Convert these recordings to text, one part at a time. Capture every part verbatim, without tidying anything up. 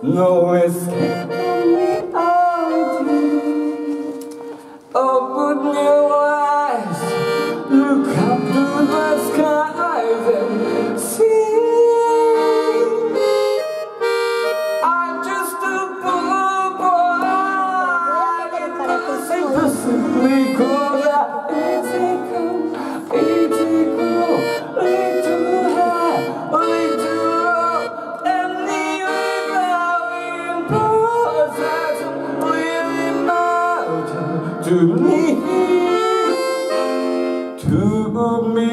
no escape from reality. Open your eyes, look up to the skies and see. I'm just a poor boy, impossibly cold. Easy come, easy go, little high, little low, and even impulses really matter to me, to me.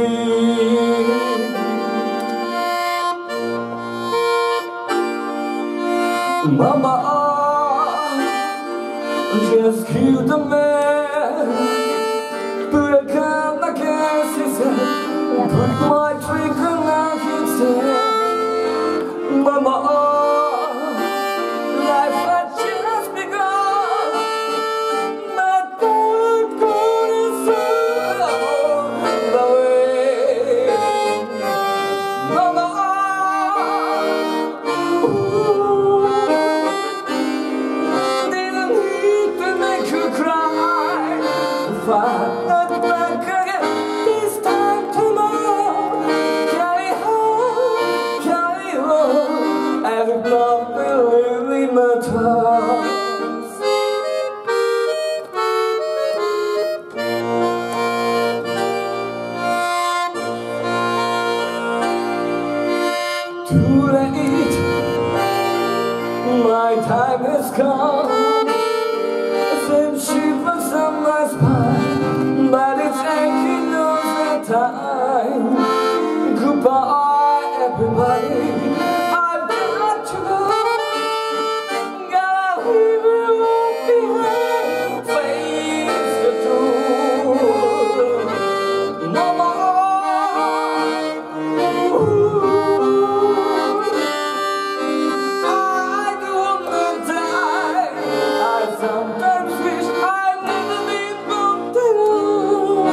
Mama just killed a man, but I can't, I can't, she said, put my drink on his head. Mama, life had just begun, my third cold is all the way. Mama, not back again, this time tomorrow. Carry on, carry on, as if nothing really matters. Too late, my time has come. Same shivers on my spine, but it's aching all the time. Goodbye, everybody, I've got to go. Gotta leave it all behind, face the truth. No more. Ooh, I don't wanna die. I sometimes wish I'd never been born at all.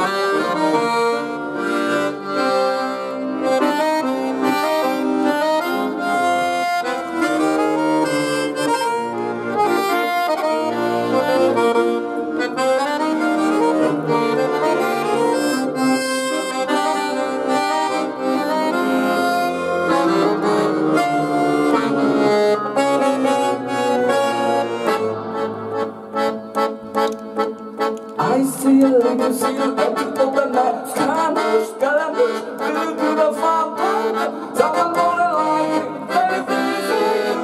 I see a little seal and to open my Scaramouche, Scaramouche, little to the farm. Someone gonna like it, very, very soon.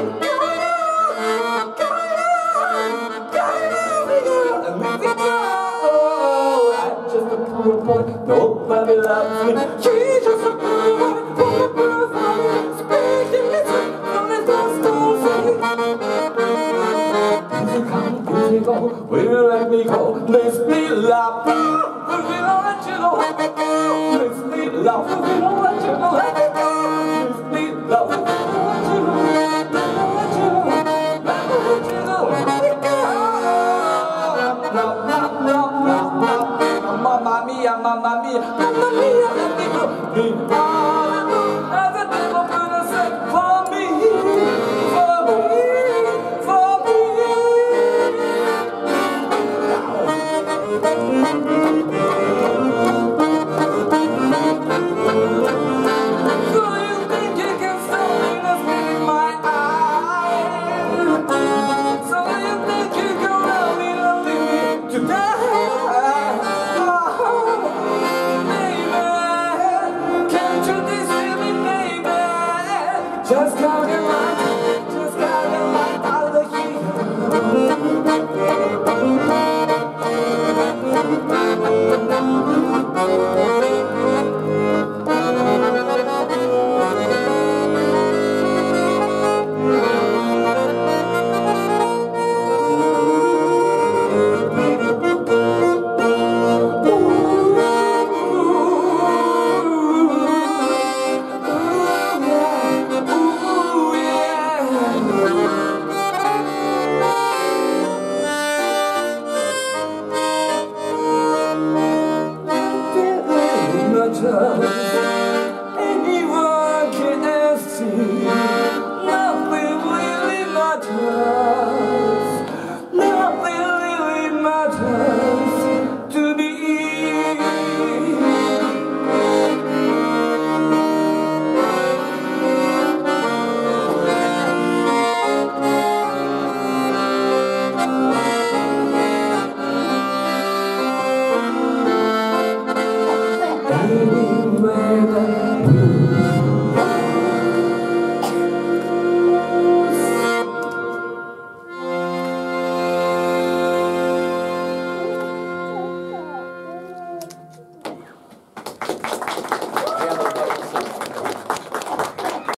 And make it go. I'm just a poor boy, nobody loves me. She's just a poor boy, poor, poor boy, speaking me sweet from the dust all day. Easy come, easy go, will you let me go? Let's be love, we don't let you go. Let's be love, we don't let you go. Let's be love, we don't let you go. Let you go, let you go, let you go. No, no, no, no, no. Mamma mia, mamma mia, mamma mia, let me go. Be all as the devil could have said for me, for me, for me. So you think you can stop me just in my eyes? So you think you can love me, love me today? Oh, baby, can't you love.